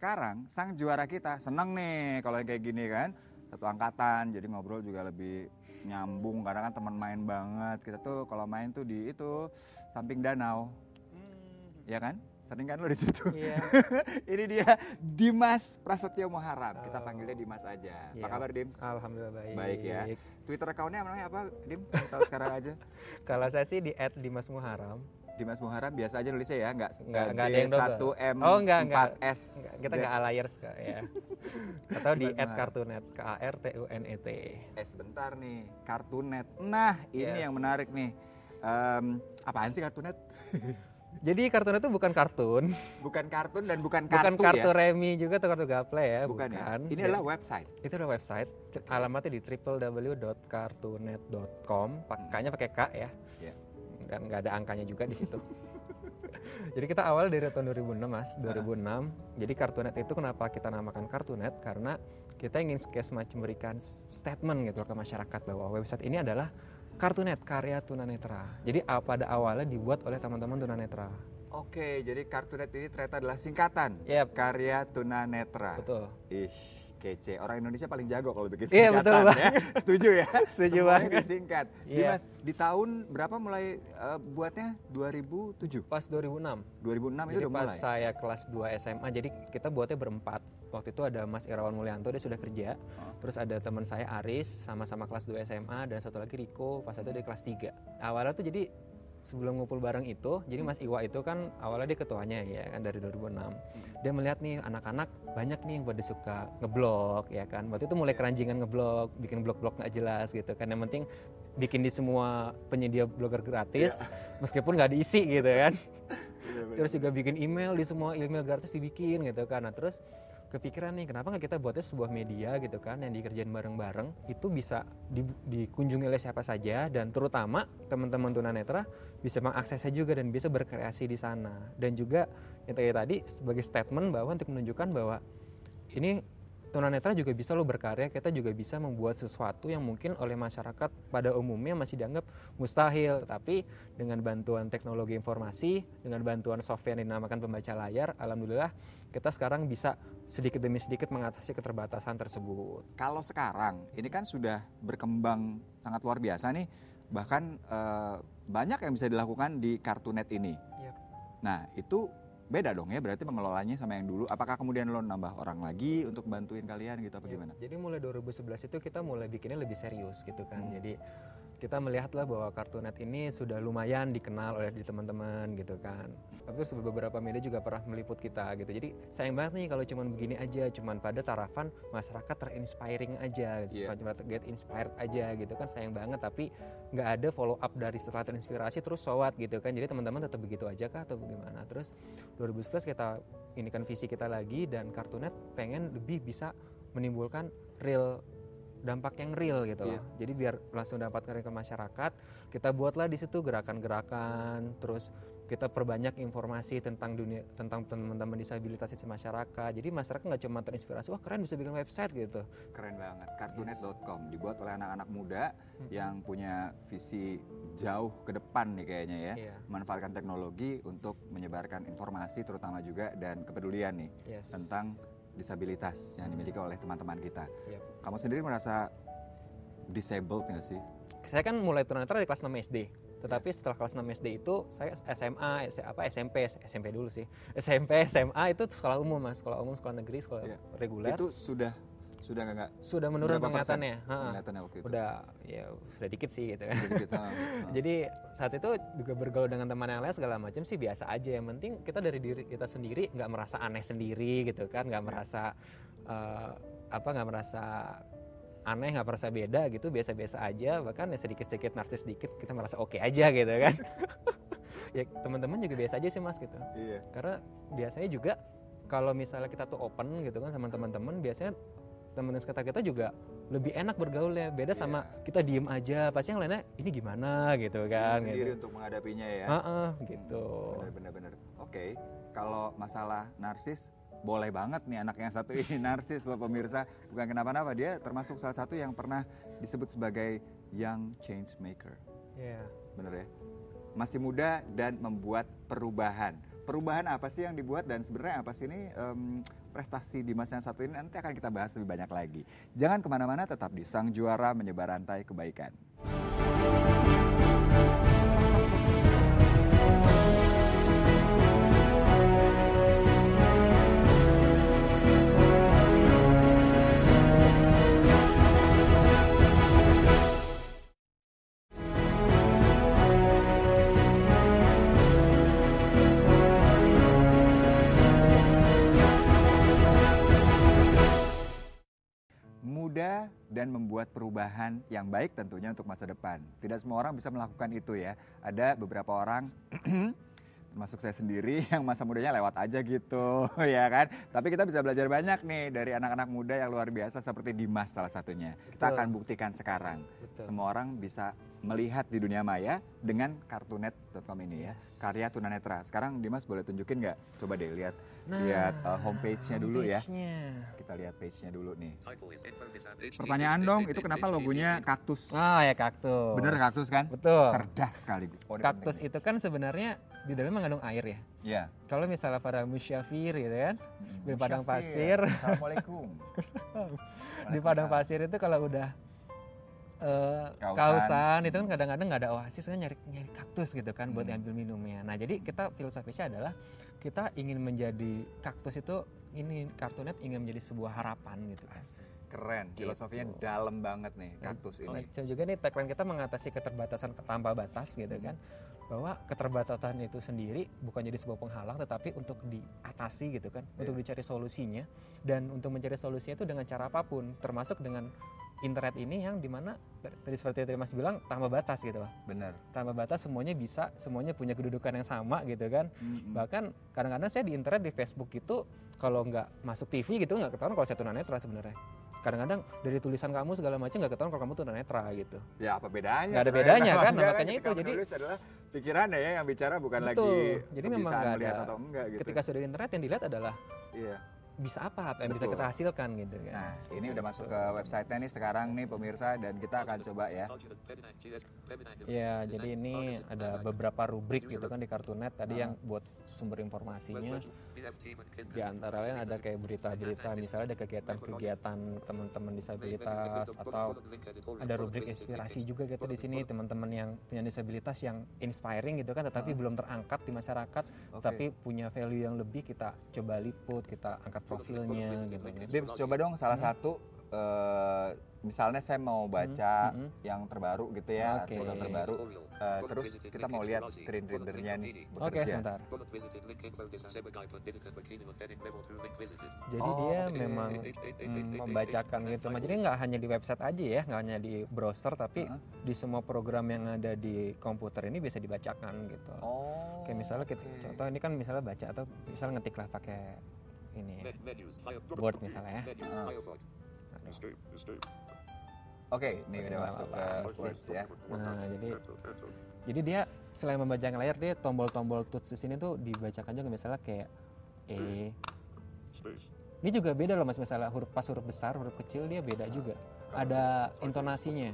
sekarang sang juara kita seneng nih kalau kayak gini kan, satu angkatan, jadi ngobrol juga lebih nyambung karena kan teman main banget. Kita tuh kalau main tuh di itu samping danau, ya kan? Sering kan lo di situ? Iya. Ini dia Dimas Prasetyo Muharram. Kita panggilnya Dimas aja. Apa kabar, Dims? Alhamdulillah baik. Baik ya. Twitter account-nya namanya apa, Dim? Tahu sekarang aja. Kalau saya sih di @dimasmuharram. Dimas Muharram biasa aja nulisnya ya, nggak ada yang double. 1M Oh, enggak. 4S. Kita nggak alayers Kak, ya. Atau di @kartunet, KARTUNET. Sebentar nih, Kartunet. Nah, ini yang menarik nih. Apaan sih Kartunet? Jadi Kartunet itu bukan kartun. Bukan kartun dan bukan kartu, kartu ya? Remi juga atau kartu Gaple ya. Bukan. Ya? Ini adalah website. Itu adalah website. Alamatnya di www.kartunet.com. Kayaknya pakai K ya. Dan nggak ada angkanya juga di situ. Jadi kita awal dari tahun 2006 Mas, 2006. Jadi Kartunet itu kenapa kita namakan Kartunet? Karena kita ingin semacam memberikan statement gitu ke masyarakat bahwa website ini adalah Kartunet, karya tunanetra. Jadi pada awalnya dibuat oleh teman-teman tunanetra. Oke, jadi Kartunet ini ternyata adalah singkatan karya tunanetra. Betul. Kece. Orang Indonesia paling jago kalau bikin singkatan. Iya, betul, ya. Setuju ya? Setuju banget. Disingkat. Dimas, di tahun berapa mulai buatnya? 2007? Pas 2006. 2006 jadi itu udah mulai? Pas saya kelas 2 SMA, jadi kita buatnya berempat. Waktu itu ada Mas Irawan Mulyanto, dia sudah kerja. Terus ada teman saya Aris, sama-sama kelas 2 SMA. Dan satu lagi Riko, pas itu dia kelas 3. Awalnya tuh jadi sebelum ngumpul bareng itu, jadi Mas Iwa itu kan awalnya dia ketuanya ya kan dari 2006. Dia melihat nih anak-anak banyak nih yang pada suka ngeblog ya kan. Waktu itu mulai keranjingan ngeblog, bikin blog-blog nggak jelas gitu kan. Yang penting bikin di semua penyedia blogger gratis, meskipun nggak diisi gitu kan. Terus juga bikin email, di semua email gratis dibikin gitu kan. Nah terus kepikiran nih kenapa nggak kita buatnya sebuah media gitu kan yang dikerjain bareng-bareng, itu bisa dikunjungi oleh siapa saja dan terutama teman-teman tunanetra bisa mengaksesnya juga dan bisa berkreasi di sana. Dan juga yang tadi sebagai statement bahwa untuk menunjukkan bahwa ini tunanetra juga bisa lo berkarya, kita juga bisa membuat sesuatu yang mungkin oleh masyarakat pada umumnya masih dianggap mustahil. Tapi dengan bantuan teknologi informasi, dengan bantuan software yang dinamakan pembaca layar, alhamdulillah kita sekarang bisa sedikit demi sedikit mengatasi keterbatasan tersebut. Kalau sekarang, ini kan sudah berkembang sangat luar biasa nih, bahkan banyak yang bisa dilakukan di Kartunet ini. Nah itu beda dong ya berarti pengelolanya sama yang dulu. Apakah kemudian lo nambah orang lagi untuk bantuin kalian gitu apa gimana? Jadi mulai 2011 itu kita mulai bikinnya lebih serius gitu kan. Jadi kita melihatlah bahwa Kartunet ini sudah lumayan dikenal oleh teman-teman gitu kan. Terus beberapa media juga pernah meliput kita gitu. Jadi sayang banget nih kalau cuman begini aja, cuman pada tarafan masyarakat terinspiring aja gitu. Cuma get inspired aja gitu kan, sayang banget. Tapi nggak ada follow up dari setelah terinspirasi terus sowat gitu kan. Jadi teman-teman tetap begitu aja kah atau bagaimana? Terus 2011 kita ini kan visi kita lagi, dan Kartunet pengen lebih bisa menimbulkan real dampak yang real gitu loh. Jadi biar langsung dapatkan ke masyarakat, kita buatlah di situ gerakan-gerakan, terus kita perbanyak informasi tentang dunia, tentang teman-teman disabilitas di masyarakat. Jadi masyarakat nggak cuma terinspirasi, wah keren bisa bikin website gitu. Keren banget. Kartunet.com dibuat oleh anak-anak muda yang punya visi jauh ke depan nih kayaknya ya. Memanfaatkan teknologi untuk menyebarkan informasi terutama juga dan kepedulian nih tentang disabilitas yang dimiliki oleh teman-teman kita. Kamu sendiri merasa disabled nggak sih? Saya kan mulai tunanetra di kelas 6 SD. Tetapi setelah kelas 6 SD itu saya SMA, SMP dulu sih. SMP, SMA itu sekolah umum Mas, sekolah umum, sekolah negeri, sekolah reguler. Itu sudah nggak? Sudah menurun penglihatannya. Penglihatannya waktu itu. Sudah dikit sih gitu kan. Jadi saat itu juga bergaul dengan teman yang lain segala macam sih biasa aja. Yang penting kita dari diri kita sendiri nggak merasa aneh sendiri gitu kan, nggak merasa nggak merasa aneh, nggak merasa beda gitu, biasa-biasa aja. Bahkan ya sedikit-sedikit narsis sedikit kita merasa oke aja gitu kan. Ya teman-teman juga biasa aja sih Mas gitu. Karena biasanya juga kalau misalnya kita tuh open gitu kan sama teman-teman, biasanya teman-teman sekitar kita juga lebih enak bergaulnya. Beda sama kita diem aja, pasti yang lainnya ini gimana gitu kan. Sendiri gitu. Untuk menghadapinya ya. Gitu. Bener-bener. Oke, kalau masalah narsis, boleh banget nih anak yang satu ini narsis loh pemirsa. Bukan kenapa-napa, dia termasuk salah satu yang pernah disebut sebagai young change maker. Bener ya? Masih muda dan membuat perubahan. Perubahan apa sih yang dibuat dan sebenarnya apa sih ini prestasi Dimas yang satu ini nanti akan kita bahas lebih banyak lagi. Jangan kemana-mana, tetap di Sang Juara menyebar rantai kebaikan. Muda dan membuat perubahan yang baik tentunya untuk masa depan. Tidak semua orang bisa melakukan itu ya. Ada beberapa orang termasuk saya sendiri yang masa mudanya lewat aja gitu ya kan. Tapi kita bisa belajar banyak nih dari anak-anak muda yang luar biasa seperti Dimas salah satunya. Kita akan buktikan sekarang. Semua orang bisa melihat di dunia maya dengan kartunet.com ini ya. Karya tunanetra. Sekarang Dimas boleh tunjukin nggak? Coba deh lihat homepage-nya dulu ya. Kita lihat page-nya dulu nih. Pertanyaan dong, itu kenapa logonya kaktus? Ya kaktus. Bener kaktus kan? Betul. Cerdas sekali. Kaktus itu kan sebenarnya di dalamnya mengandung air ya. Iya. Kalau misalnya pada musyafir gitu kan, di padang pasir. Assalamualaikum. Di padang pasir itu kalau udah kausan itu kan kadang-kadang nggak ada oasis kan nyari kaktus gitu kan buat ambil minumnya. Nah jadi kita filosofisnya adalah kita ingin menjadi kaktus itu, ini Kartunet ingin menjadi sebuah harapan gitu kan. Keren, filosofinya dalam banget nih kaktus ini. Juga nih tagline kita mengatasi keterbatasan tanpa batas gitu kan. Bahwa keterbatasan itu sendiri bukan jadi sebuah penghalang tetapi untuk diatasi gitu kan, untuk dicari solusinya, dan untuk mencari solusinya itu dengan cara apapun, termasuk dengan internet ini yang dimana tadi seperti tadi Mas bilang tanpa batas gitu loh. Benar. Tanpa batas semuanya bisa, semuanya punya kedudukan yang sama gitu kan. Bahkan kadang-kadang saya di internet di Facebook itu kalau nggak masuk TV gitu nggak ketahuan kalau saya tunanetra sebenarnya. Kadang-kadang dari tulisan kamu segala macam nggak ketahuan kalau kamu tunanetra gitu. Ya apa bedanya? Nggak ada bedanya kan, nah, makanya itu jadi tulis adalah pikiran ya yang bicara bukan betul. Lagi jadi memang nggak ada atau enggak gitu. Ketika sudah di internet yang dilihat adalah bisa apa yang bisa kita hasilkan gitu kan. Nah ini udah masuk ke website-nya nih sekarang nih pemirsa, dan kita akan coba ya. Ya jadi ini ada beberapa rubrik gitu kan di Kartunet tadi yang buat sumber informasinya. Di antara lain ada kayak berita-berita, misalnya ada kegiatan-kegiatan teman-teman disabilitas, atau ada rubrik inspirasi juga gitu di sini, teman-teman yang punya disabilitas yang inspiring gitu kan, tetapi belum terangkat di masyarakat, tapi punya value yang lebih, kita coba liput, kita angkat profilnya gitu. Dims, coba dong salah satu misalnya saya mau baca yang terbaru gitu ya, artikel terbaru, terus kita mau lihat screen readernya nih bekerja. Sebentar. Jadi dia memang membacakan gitu, jadi nggak hanya di website aja ya, nggak hanya di browser, tapi di semua program yang ada di komputer ini bisa dibacakan gitu. Kayak misalnya kita, contoh ini kan misalnya baca atau misalnya ngetik lah pakai ini ya, Word misalnya ya. Oke, ini udah masuk ke Words ya. Nah, jadi dia selain membacakan layar, dia tombol-tombol tools di sini tuh dibacakan juga, misalnya kayak ini juga beda loh Mas, misalnya huruf besar, huruf kecil dia beda juga. Ada intonasinya.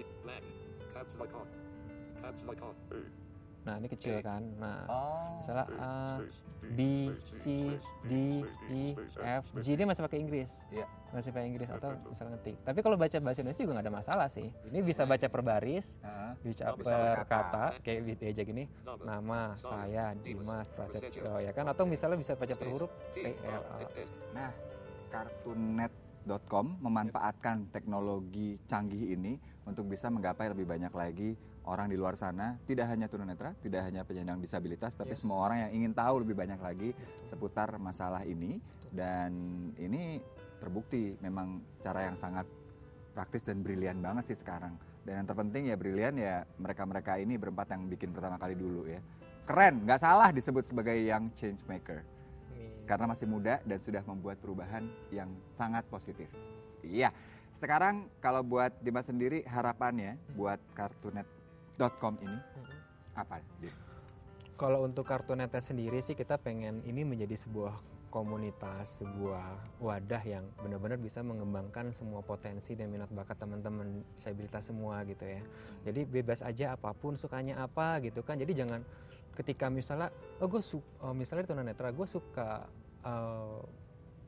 Nah, ini kecil kan. Nah, misalnya A, B, C, D, E, F, G, dia masih pakai Inggris. Masih pakai Inggris atau misalnya ngetik. Tapi kalau baca bahasa Indonesia juga nggak ada masalah sih. Ini bisa baca per baris, bisa per kata, kayak diajak gini, nama saya Dimas Prasetyo ya kan, atau misalnya bisa baca per huruf PLA. Nah, Kartunet.com memanfaatkan teknologi canggih ini untuk bisa menggapai lebih banyak lagi orang di luar sana, tidak hanya tunanetra, tidak hanya penyandang disabilitas, tapi semua orang yang ingin tahu lebih banyak lagi seputar masalah ini. Dan ini terbukti memang cara yang sangat praktis dan brilian banget sih sekarang. Dan yang terpenting ya brilian ya mereka-mereka ini berempat yang bikin pertama kali dulu ya. Keren, nggak salah disebut sebagai young change maker. Karena masih muda dan sudah membuat perubahan yang sangat positif. Iya, sekarang kalau buat Dimas sendiri harapannya buat Kartunet.com ini apa? Kalau untuk Kartunetnya sendiri sih kita pengen ini menjadi sebuah komunitas, sebuah wadah yang benar-benar bisa mengembangkan semua potensi dan minat bakat teman-teman disabilitas semua gitu ya. Jadi bebas aja apapun, sukanya apa gitu kan. Jadi jangan ketika misalnya misalnya di tunanetra gue suka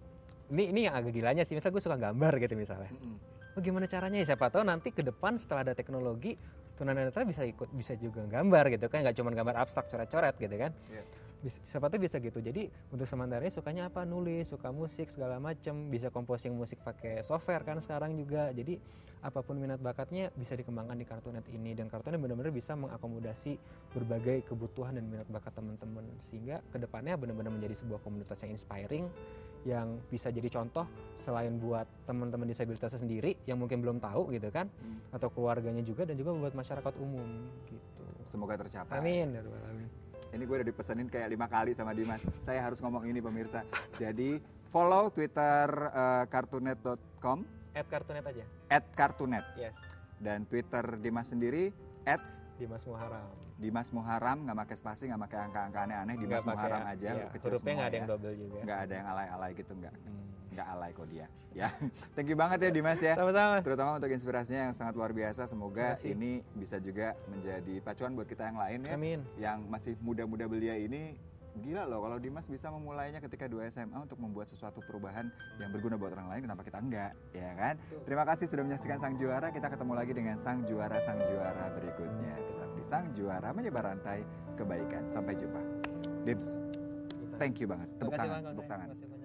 ini yang agak gilanya sih, misal gue suka gambar gitu misalnya. Oh gimana caranya ya, siapa tahu nanti ke depan setelah ada teknologi tunanetra bisa juga gambar gitu kan, nggak cuma gambar abstrak coret-coret gitu kan. Siapa tuh bisa gitu. Jadi untuk sementaranya sukanya apa, nulis, suka musik segala macem, bisa composing musik pakai software kan sekarang juga. Jadi apapun minat bakatnya bisa dikembangkan di Cartoonet ini, dan Cartoonet benar-benar bisa mengakomodasi berbagai kebutuhan dan minat bakat teman-teman, sehingga kedepannya benar-benar menjadi sebuah komunitas yang inspiring, yang bisa jadi contoh selain buat teman-teman disabilitas sendiri yang mungkin belum tahu gitu kan, atau keluarganya juga, dan juga buat masyarakat umum gitu. Semoga tercapai. Amin ya rabbal alamin. Ini gue udah dipesenin kayak 5 kali sama Dimas. Saya harus ngomong ini pemirsa. Jadi follow Twitter cartoonet.com. @cartoonet aja. @cartoonet. Yes. Dan Twitter Dimas sendiri Dimas Muharam. Dimas Muharam, nggak pakai spasi, nggak pakai angka-angka aneh-aneh. Dimas Muharam aja. Iya, hurufnya nggak ada yang double juga. Nggak ada yang alay-alay gitu, nggak alay kok dia. Ya, thank you banget ya Dimas ya. Sama-sama. Terutama untuk inspirasinya yang sangat luar biasa. Semoga ini bisa juga menjadi pacuan buat kita yang lain ya. Amin. Yang masih muda-muda belia ini. Gila loh kalau Dimas bisa memulainya ketika 2 SMA untuk membuat sesuatu perubahan yang berguna buat orang lain, kenapa kita enggak, ya kan? Terima kasih sudah menyaksikan Sang Juara. Kita ketemu lagi dengan Sang Juara berikutnya. Tetap di Sang Juara menyebar rantai kebaikan. Sampai jumpa. Dims, thank you banget. Tepuk tangan.